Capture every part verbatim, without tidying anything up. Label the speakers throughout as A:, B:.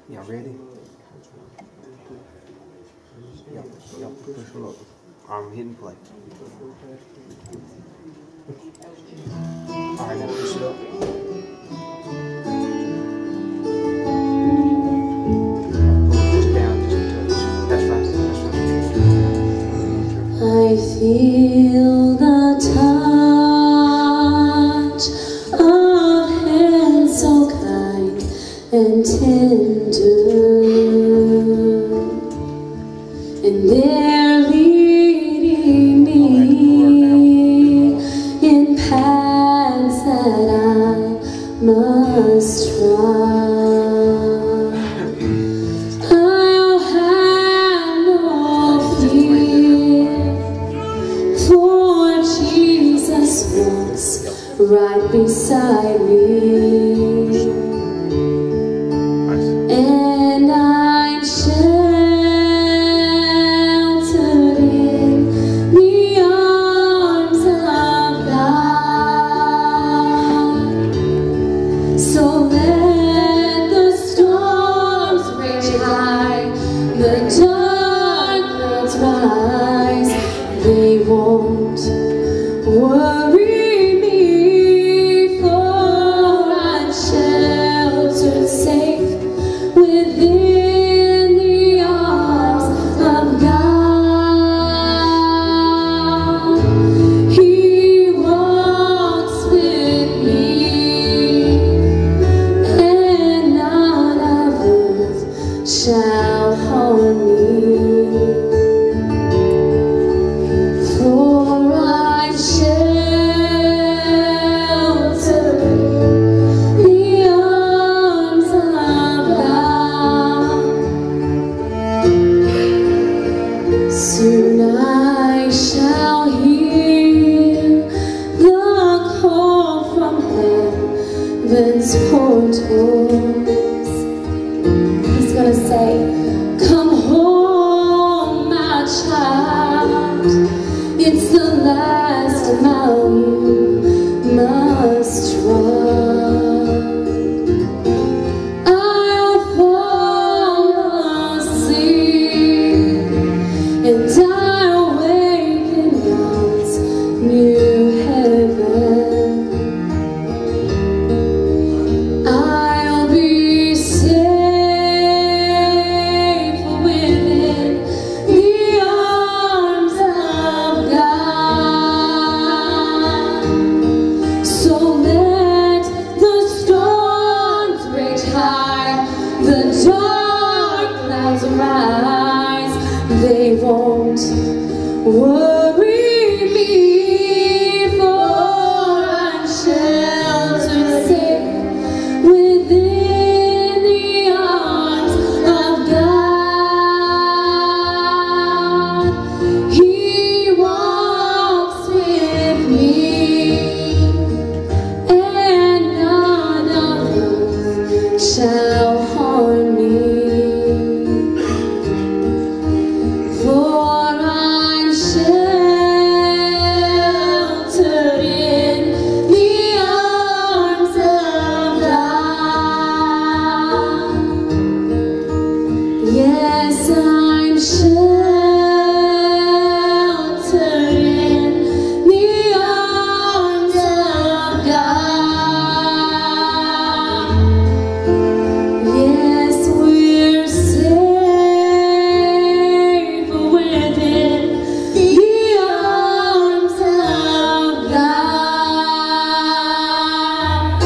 A: Y'all ready? Y'all, y'all push a little. I'm hitting play. All right, now push it up. Just down, just a touch. That's right, that's right.
B: I feel the touch of hands so kind and tender, and they're leading me in paths that I must trod. I'll have no fear, for Jesus walks right beside me. And I'm sheltered in the arms of God. So let the storms rage high, the dark clouds rise, they won't worry me, for I'm sheltered safe within the arms of God. He walks with me, and none of earth shall harm me. For I'm sheltered in the arms of God. Soon I shall hear the call from heaven's portals. He's gonna say, come home, my child. It's the last mile you must trod. I'll fall asleep, and I'll wake in God's new heaven. I'll be safe within the arms of God. So let the storms rage high, the dark clouds rise, they won't worry me, for I'm sheltered safe within the arms of God. He walks with me, and none of earth shall harm me. For I'm sheltered in the arms of God. Yes, I'm sheltered in the arms of God. Yes, we're safe within the arms of God.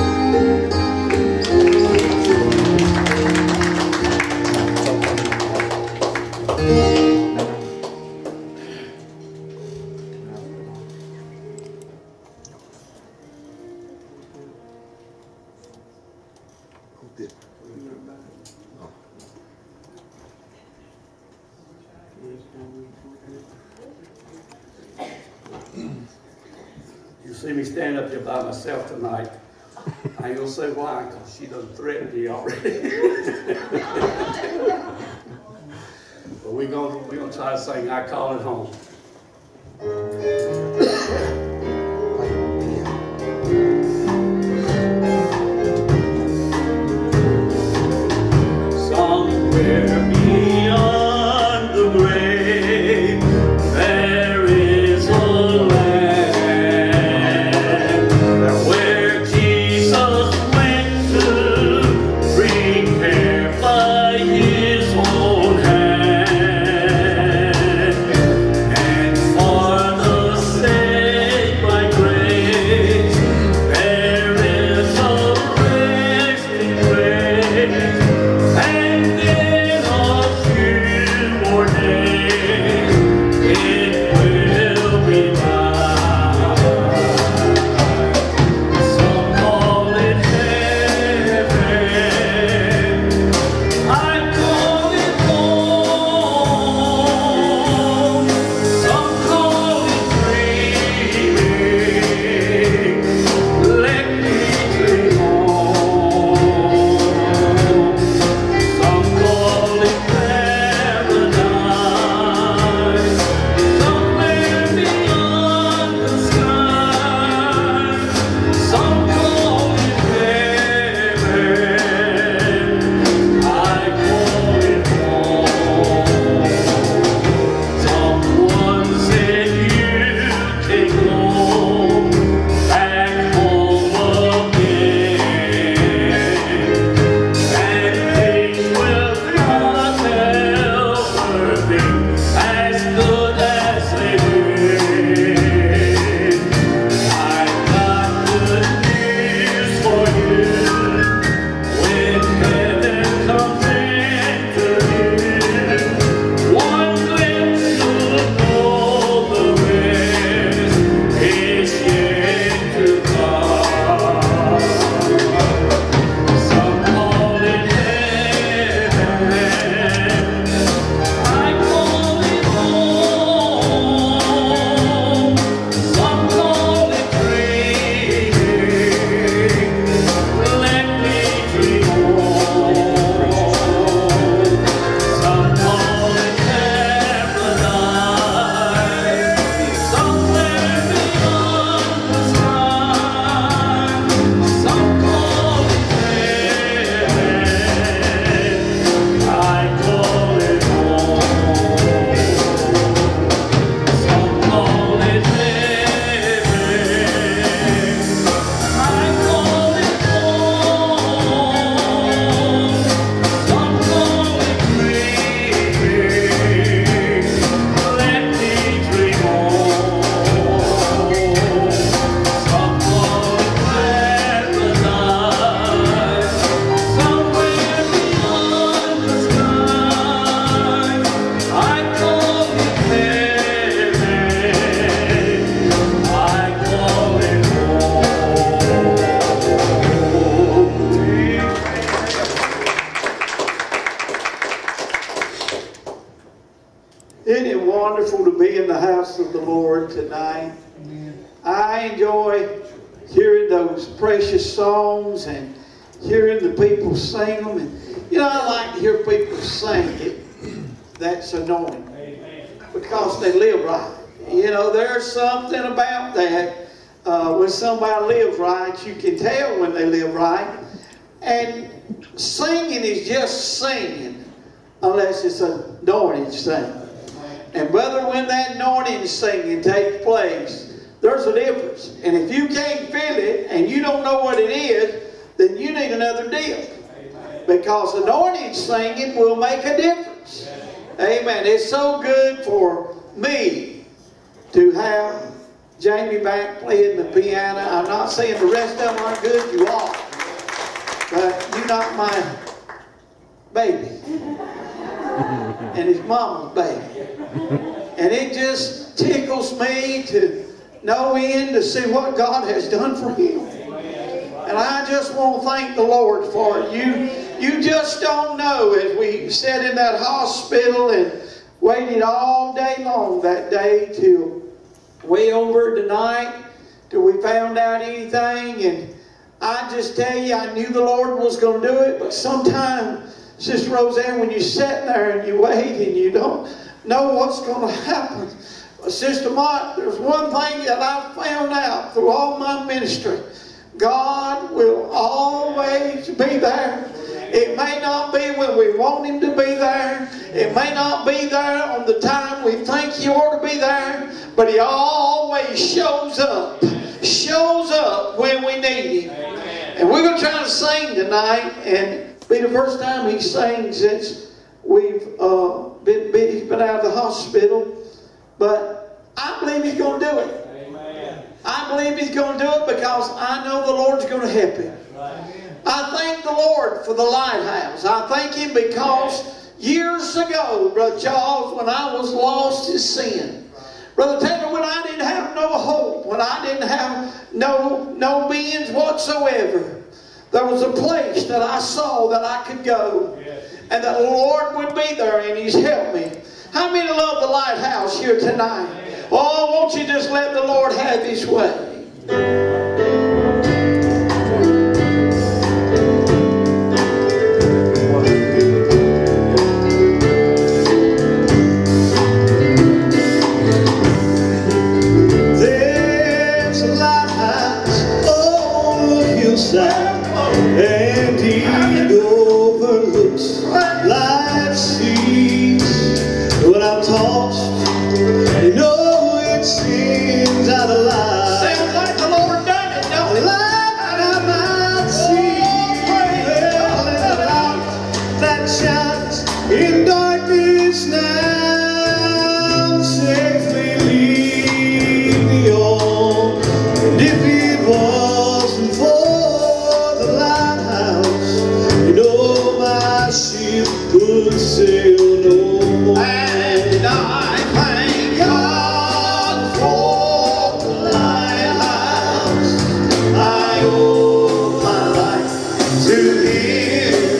A: Who did? Oh.
C: You see me stand up here by myself tonight. I ain't gonna say why, because she done threatened me already. But we're gonna, we're gonna try to sing I Call It Home.
D: Isn't it wonderful to be in the house of the Lord tonight? I enjoy hearing those precious songs and hearing the people sing them. And, you know, I like to hear people sing it. That's anointing. Because they live right. You know, there's something about that. Uh, when somebody lives right, you can tell when they live right. And singing is just singing, unless it's anointed singing. And brother, when that anointing singing takes place, there's a difference. And if you can't feel it and you don't know what it is, then you need another deal. Because anointing singing will make a difference. Amen. It's so good for me to have Jamie back playing the piano. I'm not saying the rest of them aren't good. You are. But you're not my baby. And his mama's baby. And it just tickles me to no end to see what God has done for him. And I just want to thank the Lord for it. You, you just don't know, as we sat in that hospital and waited all day long that day till way over tonight till we found out anything. And I just tell you, I knew the Lord was going to do it. But sometimes, Sister Roseanne, when you sit there and you wait and you don't know what's going to happen. But Sister Mott, there's one thing that I found out through all my ministry. God will always be there. It may not be when we want Him to be there. It may not be there on the time we think He ought to be there. But He always shows up. Shows up when we need Him. And we're going to try to sing tonight. And it'll be the first time He sings since we've uh, been, been, He's been out of the hospital. But I believe He's going to do it. I believe He's going to do it because I know the Lord's going to help Him. I thank the Lord for the lighthouse. I thank Him because years ago, Brother Charles, when I was lost in sin, Brother Taylor, when I didn't have no hope, when I didn't have no, no means whatsoever, there was a place that I saw that I could go. And that the Lord would be there and He's helped me. How many love the lighthouse here tonight? Oh, won't you just let the Lord have His way?
E: There's a lighthouse on the hillside, and it overlooks life's seas. When I'm tossed, you know it seems out of line.
D: Sounds like the Lord done it, don't it?
E: Light I might see, well, in the light that shines in darkness now, safely lead me on. And if it wasn't for the lighthouse, you know my ship would sail no more.
D: And I thank God for the lighthouse. I owe my life to Him.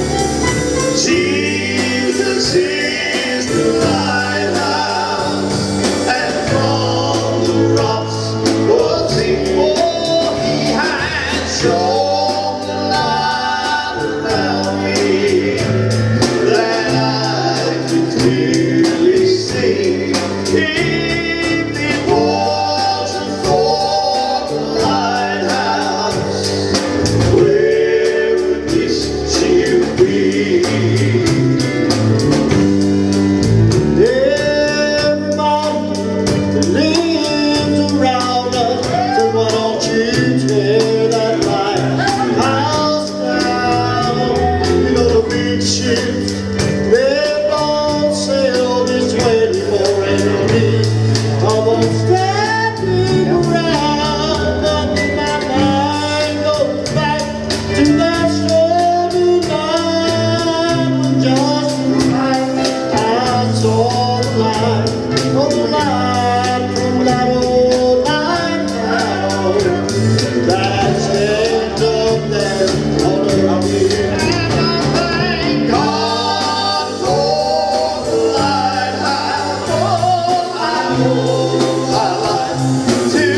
D: Jesus is the lighthouse, and from the rocks was He. Oh, He has shown the light around me, that I can clearly see. If it wasn't for the lighthouse, where would this ship be?
E: Everybody that lives around us said, why don't you tear that lighthouse down? You know the big ships, they don't sail this way anymore, and me almost standing around. But my mind goes back to that stormy night when just tonight I saw the light, oh the light from that old lighthouse that stands up there on the hill.
D: And I thank God for the lighthouse. Oh, I owe my life to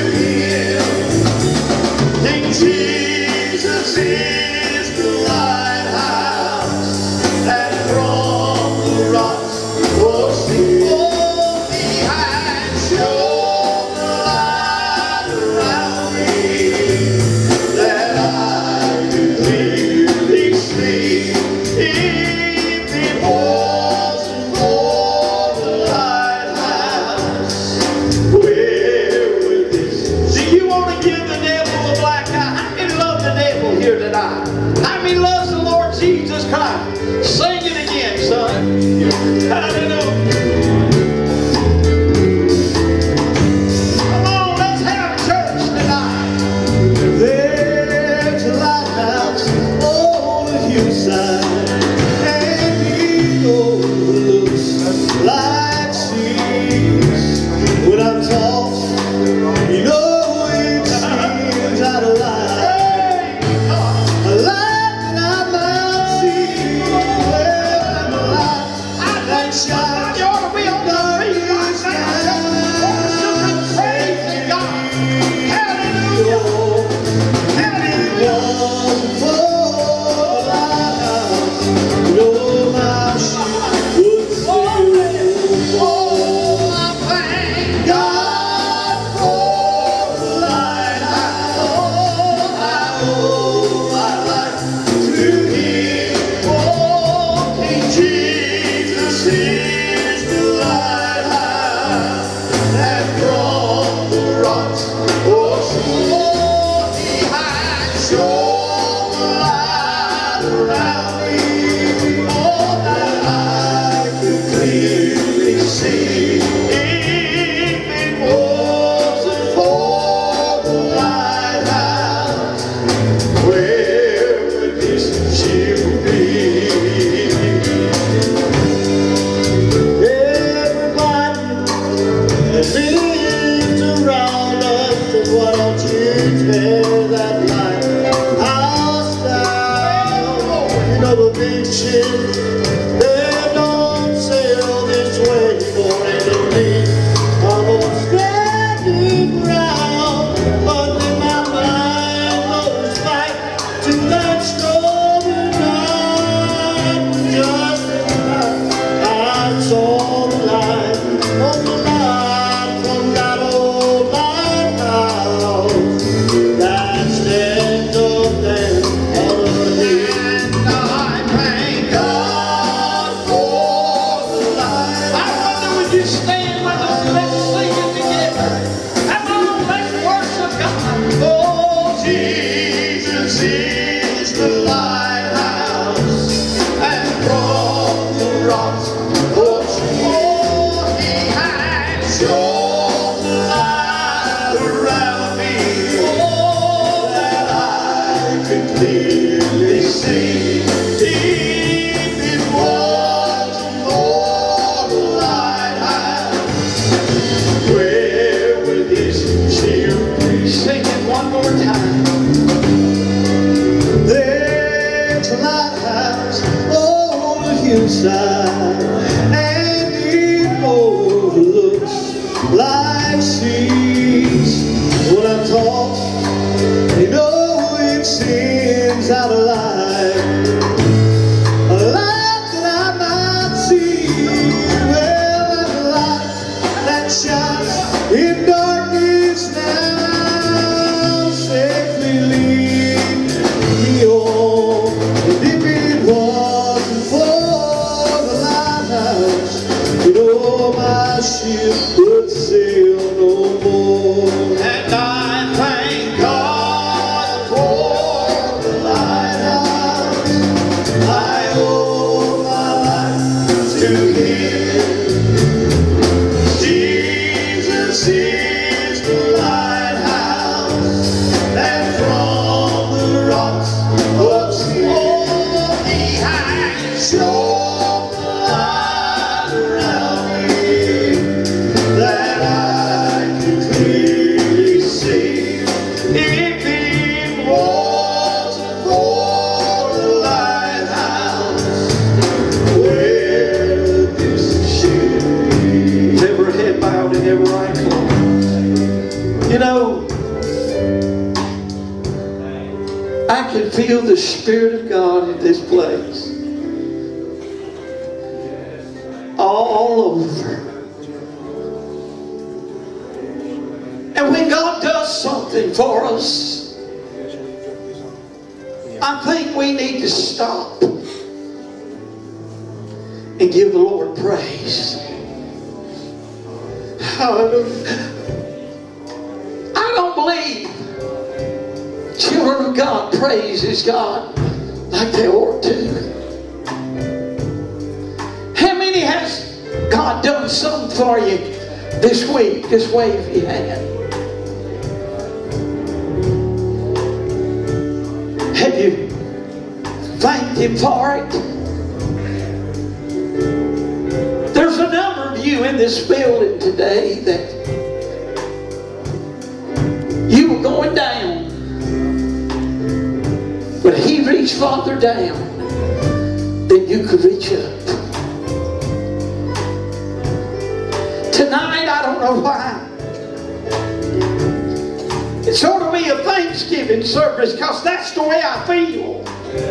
D: Him. King Jesus is the lighthouse, and from the rocks was He. Oh, He has shown the light around me, that I can clearly see. If it wasn't for the lighthouse, where would this? Do you want to give the devil a black eye? How many love the devil here tonight? How many loves the Lord Jesus Christ? Sing it again, son. Hallelujah. Come on, let's have church tonight.
E: There's a lighthouse on the hillside, and it overlooks life's seas. When I'm tossed, you know it seems out of line. A light that I might see, well, a light that shines They don't sail this way for any I'm on standing ground, but then my mind goes back to that stormy night. Just as I saw the light on the light from that old lighthouse that stands up there on the hill. And I thank God for the light. I wonder would you stand with us? Let's sing it together. Come on, let's worship God. Oh, Jesus is the lighthouse, and from the rocks of shore He has shone the light around me, oh, that I could clearly see. If it wasn't for the lighthouse, where would this ship be? Sing it one more time. There's a lighthouse on the hillside, and it overlooks like seas. When I'm tossed, you know it seems out of light, a light that I might see. Well, that light that shines in darkness now safely lead me on. And if it wasn't for the lighthouse, you know my ship would sail no more. And I thank God for the lighthouse. I owe my life to Him. Jesus is the lighthouse, and from the rocks of Sion He has shone the light around me, that I can clearly see. If it wasn't for the lighthouse, where would this ship be?
D: Every head bowed and every eye closed. You know, I can feel the Spirit of God in this place. All over. And when God does something for us, I think we need to stop and give the Lord praise. Hallelujah. I don't believe children of God praises God like they ought to. How many has God done something for you this week? Just wave your hand. Have you thanked Him for it? There's a number of you in this building today that you were going down, but He reached farther down than you could reach up. Tonight, I don't know why, it's sort of be a Thanksgiving service, because that's the way I feel.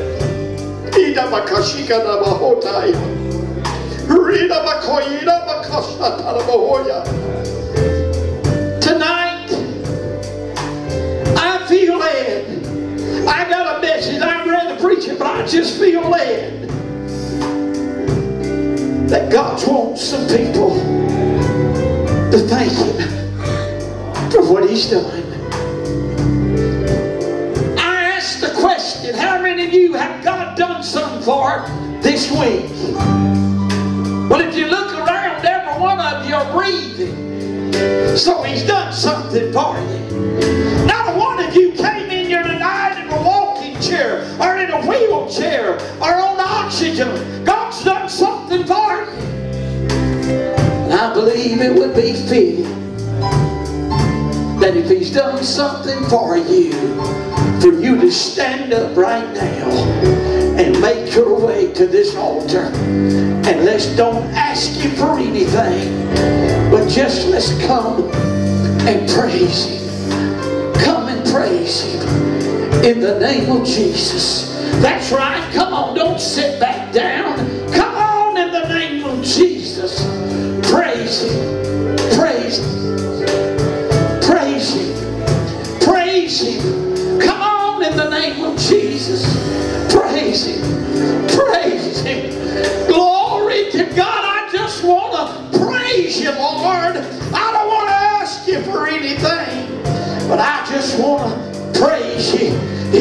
D: Tonight, I feel led. I got a message. I'm ready to preach it, but I just feel led that God wants some people to thank Him for what He's done. I asked the question, how many of you have God done something for this week? Well, if you look around, every one of you are breathing. So He's done something for you. Not one of you came in here tonight in a walking chair or in a wheelchair or on oxygen. God's done something for you. And I believe it would be fitting that if He's done something for you, for you to stand up right now and make make your way to this altar. And let's don't ask you for anything, but just let's come and praise Him. Come and praise Him in the name of Jesus. That's right. Come on, don't sit back down. Come on in the name of Jesus. Praise Him. Praise Him. Praise Him. Praise Him. Come on in the name of Jesus. Praise Him. Praise Him. Glory to God. I just want to praise You, Lord. I don't want to ask You for anything, but I just want to praise You.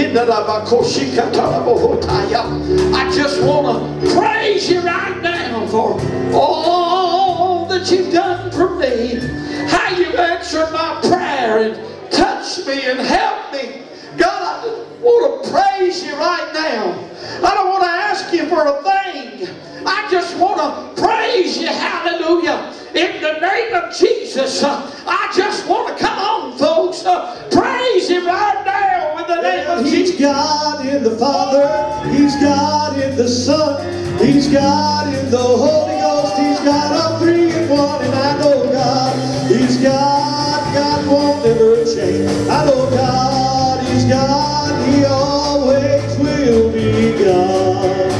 D: I just want to praise You right now for all that You've done for me. How You've answered my prayer and touched me and helped me. God, I want to praise You right now. I don't want to ask You for a thing. I just want to praise You. Hallelujah. In the name of Jesus, uh, I just want to, come on, folks, uh, praise Him right now in the name of Jesus.
E: He's God in the Father, He's God in the Son, He's God in the Holy Ghost, He's God all three in one, and I know God, He's God, God won't ever change. I know God, He's God, He always will be God.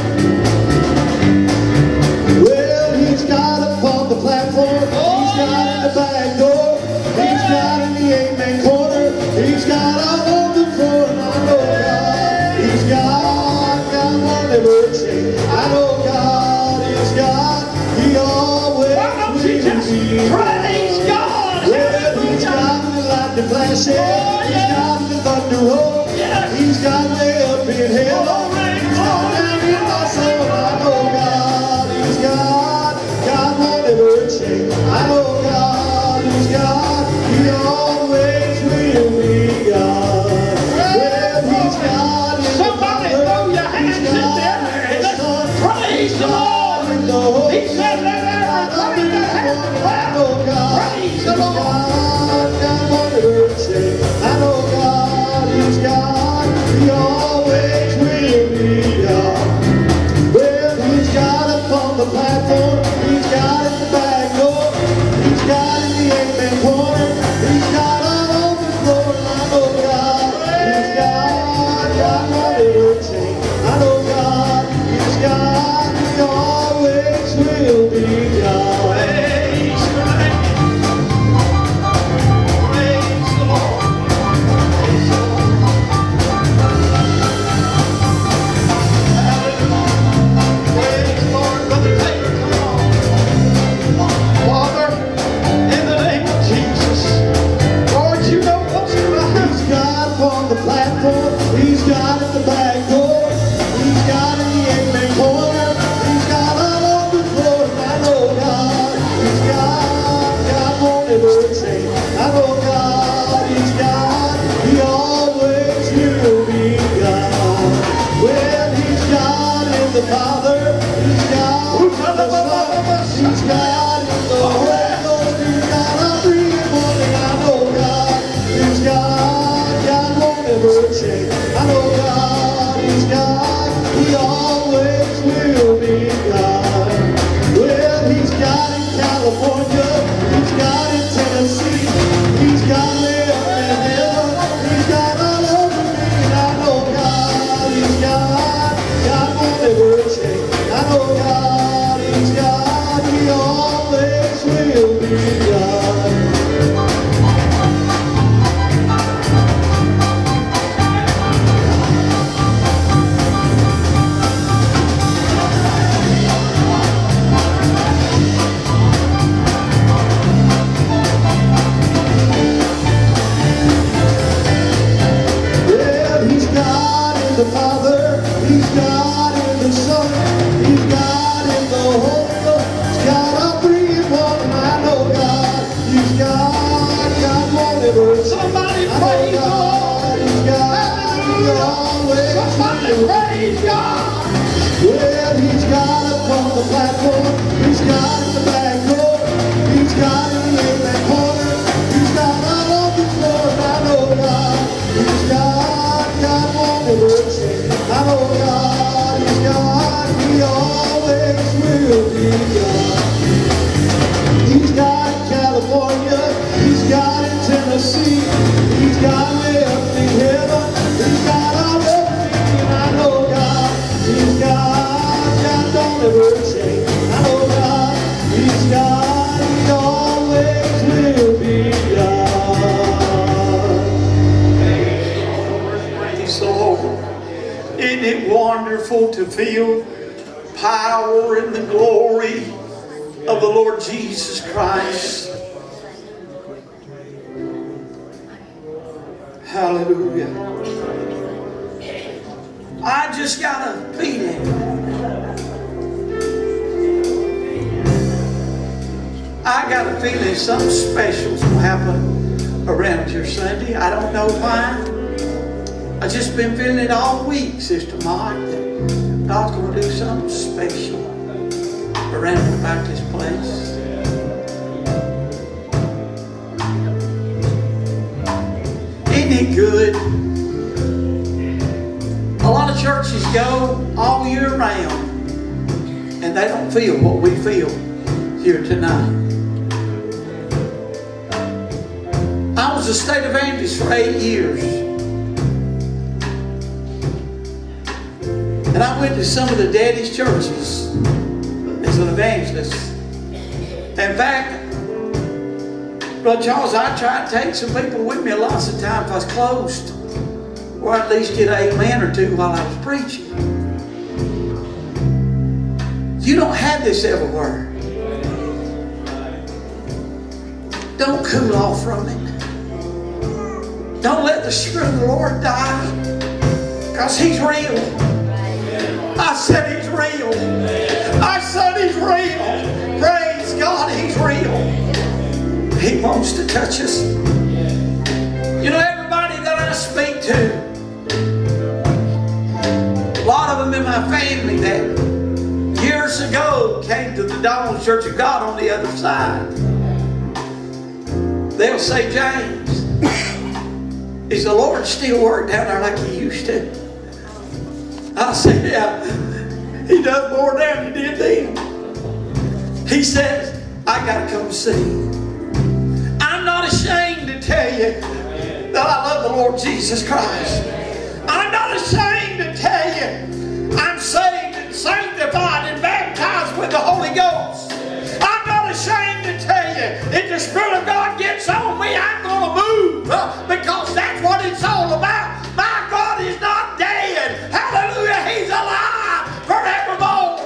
E: Well, He's God upon the platform, He's God in the back door, He's God in the amen corner, He's God all over the floor, and I know God, He's God, God won't ever change. I know God is God, He always will be God.
D: Praise God.
E: Well, He's God in the lightning flashing, He's God in the thunder roll, He's God way up in hell, He's God down in my soul. I know God is God, God won't ever change. I know God is God, He always will be God. Well, He's God in the
D: Somebody
E: Father,
D: throw your hands
E: He's
D: in
E: God
D: there
E: in
D: and
E: the
D: let's
E: Son,
D: praise
E: He's
D: the
E: God
D: Lord.
E: in the Holy
D: He said, let everybody put their hands
E: I know God,
D: Praise
E: He's
D: the Lord.
E: God, God won't ever change. I know God, He's God, He always will be God. Well, He's God upon the platform, He's God in the back door, He's God in the amen corner, He's God all over the floor. I know God, He's God, God won't ever change. I know God, He's God, He always will be God.
D: Praise the name. Praise the Lord. Praise the Lord. Hallelujah. Praise the Lord. Brother Taylor, come on. Father, in the name of Jesus, Lord, You know what's in my house.
E: He's God upon the platform, He's God at the back door, He's God in the amen corner, He's God all over the floor. I know God, He's God, God won't ever change. I know God, He's God, He always will be God. Well, He's God in the Father, He's God in the Son, He's God in the Holy Ghost, He's God all three in one, and I know God, He's God, God won't ever change. I know God, He's God, He always will be God. Well, He's God in California, He's God in Tennessee, He's God way up in heaven, He's God all over me, and I know God, He's God, God won't ever change. I know God, He's God, He always will be God. Well, He's God in the Father, He's God in the Son, He's God in the Holy Ghost, He's God all three in one, and I know God, He's God, God won't ever change.
D: Somebody
E: I know
D: praise the
E: God, He's God, He always
D: Somebody
E: will.
D: praise God.
E: Well, He's God upon the platform, He's God in the back door, He's God in the amen corner, He's God all over the floor, and I know God, He's God, God won't ever change. I know God, He's God, never change. I know God, He's God, He always will be God.
D: Praise the Lord. Isn't it wonderful to feel power and the glory of the Lord Jesus Christ? Hallelujah. I just got a feeling. I got a feeling something special's going to happen around here Sunday. I don't know why. I've just been feeling it all week, Sister Mark, that God's going to do something special around about this place. Isn't it good? A lot of churches go all year round and they don't feel what we feel here tonight. I was a state evangelist for eight years. And I went to some of the daddy's churches as an evangelist. In fact, Brother Charles, I tried to take some people with me lots of times if I was closed, or at least get an amen or two while I was preaching. You don't have this everywhere. Don't cool off from it. Don't let the Spirit of the Lord die, because He's real. I said He's real. I said He's real. Praise God, He's real. He wants to touch us. You know, everybody that I speak to, a lot of them in my family that years ago came to the Dawn Church of God on the other side, they'll say, James, is the Lord still work down there like He used to? I said, yeah, He does more now than He did then. He says, I got to come see. I'm not ashamed to tell you that I love the Lord Jesus Christ. I'm not ashamed to tell you I'm saved and sanctified and baptized with the Holy Ghost. I'm not ashamed to tell you if the Spirit of God gets on me, I'm going to move, uh, because that's what it's all about. My God is not dead. Hallelujah. He's alive forevermore.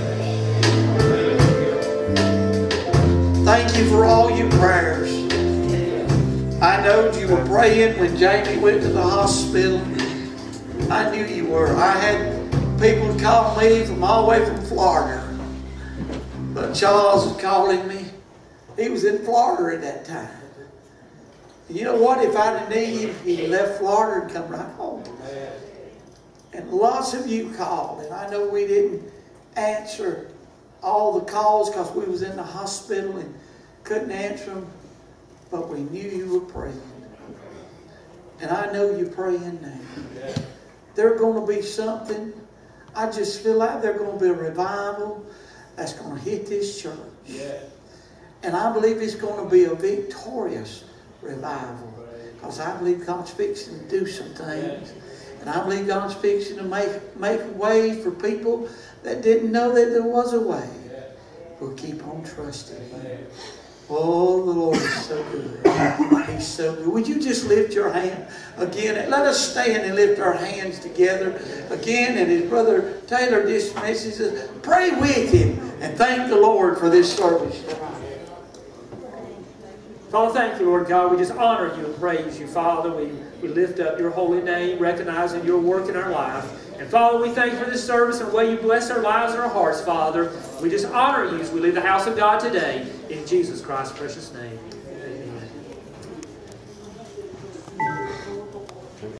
D: Thank you for all your prayers. I know you were praying when Jamie went to the hospital. I knew you were. I had people call me from all the way from Florida. But Charles was calling me. He was in Florida at that time. You know what? If I'd have needed him, he'd left Florida and come right home. And lots of you called. And I know we didn't answer all the calls because we was in the hospital and couldn't answer them. But we knew you were praying. And I know you're praying now. There's going to be something. I just feel like there's going to be a revival that's going to hit this church. And I believe it's going to be a victorious revival. Because I believe God's fixing to do some things. And I believe God's fixing to make, make a way for people that didn't know that there was a way. We'll keep on trusting Him. Oh, the Lord is so good. He's so good. Would you just lift your hand again? And let us stand and lift our hands together again. And as Brother Taylor dismisses us, pray with him and thank the Lord for this service tonight.
F: Father, thank you, Lord God. We just honor you and praise you, Father. We, we lift up your holy name, recognizing your work in our life. And Father, we thank you for this service and the way you bless our lives and our hearts, Father. We just honor you as we leave the house of God today. In Jesus Christ's precious name.